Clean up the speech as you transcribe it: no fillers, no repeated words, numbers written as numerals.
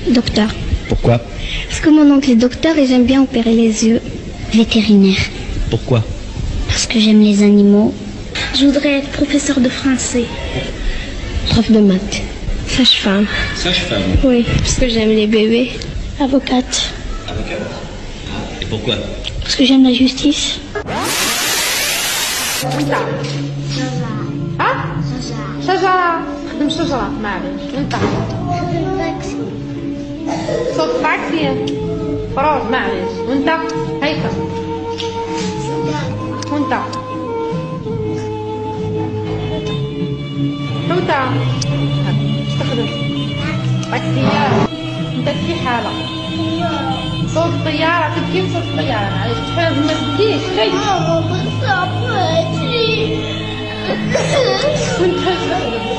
Docteur. Pourquoi? Parce que mon oncle est docteur et j'aime bien opérer les yeux. Vétérinaire. Pourquoi? Parce que j'aime les animaux. Je voudrais être professeur de français. Prof de maths. Sage-femme. Sage-femme. Oui, parce que j'aime les bébés. Avocate. Avocate. Et pourquoi? Parce que j'aime la justice. وانت ها شجرة خدم شجرة معليش وانت صوت طاكسي فراغ معليش وانت هيكا وانت توتا اش تخدم طاكسية انت في حالة صوت الطيارة تبكي بصوت الطيارة معليش تحاول ما تبكيش خي ماما ما صبرتي. وانت